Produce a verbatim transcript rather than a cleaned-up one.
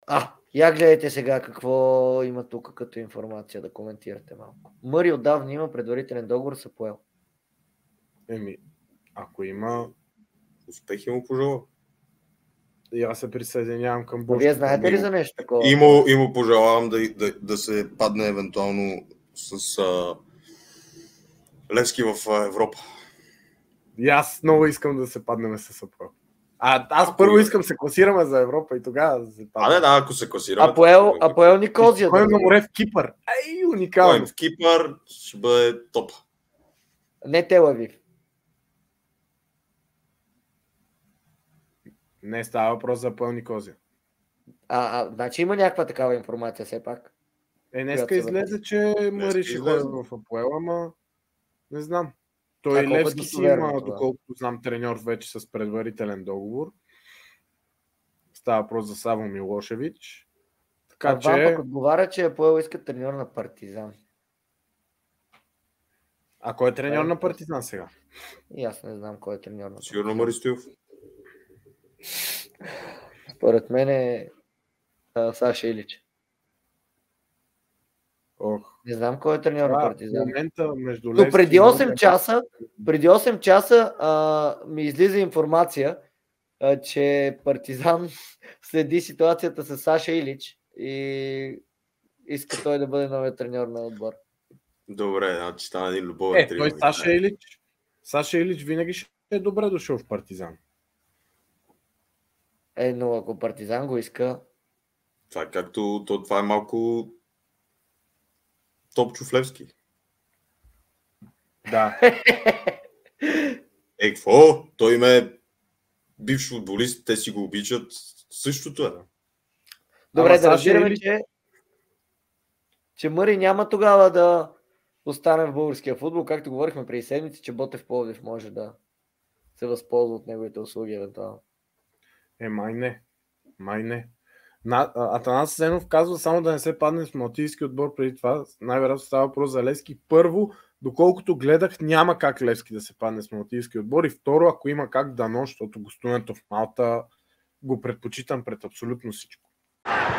А, я гледайте сега какво има тук като информация да коментирате малко. Мъри отдавна има предварителен договор с Апоел. Еми, ако има успехи, му пожелавам. И аз се присъединявам към Бошко. Вие знаете ли за нещо такова? И му, и му пожелавам да, да, да се падне евентуално с а, Левски в а, Европа. И аз много искам да се паднем с Апоел. А аз Ако първо е- искам да се класираме за Европа и тогава да се паднем. А, не, да, ако се класираме. Апоел, Апоел Никозия. Кой Да. на море в Кипър? Ай, уникално. в Кипър ще бъде топ. Не Тел Авив. Не става въпрос за Апоел Никозия. А, а, значи има някаква такава информация все пак. Е, днеска Която се излезе, че Мъри ще излезе. ходи в Апоел, ама не знам. А Той колко е Левски си достоверно има, това? доколкото знам, треньор вече с предварителен договор. Става въпрос за Саво Милошевич. Така А Ван пък че, отговаря, че Апоел иска треньор на Партизан. а кой е треньор на Партизан сега? И аз не знам кой е треньор на Сигурно Мари Стоилов. Според мен е а, Саша Илич. Ох, Не знам кой е треньор на това в Партизан. момента между Но Левски преди и осем Левски- часа, преди осем часа а, ми излиза информация, а, че Партизан следи ситуацията с Саша Илич и иска той да бъде новият треньор на отбор. Добре, значи стана един любовен Е, той триумф. Саша Илич. Саша Илич винаги ще е добре дошъл в Партизан. Е, но ако Партизан го иска, Това е както, то, това е малко Топчо Левски. Да. Е, какво? Той им е бивш футболист, те си го обичат. Същото е. добре, Ама да Саша разбираме, Илич- че, че Мъри няма тогава да остане в българския футбол, както говорихме преди седмици, че Ботев Пловдив може да се възползва от неговите услуги евентуално. Е, май не. Май не. На, а, Атанас Сенов казва само да не се падне с малтийски отбор преди това. Най-вероятно става въпрос за Левски. Първо, доколкото гледах, няма как Левски да се падне с малтийски отбор. И второ, ако има как, дано, защото гостуването в Малта го предпочитам пред абсолютно всичко.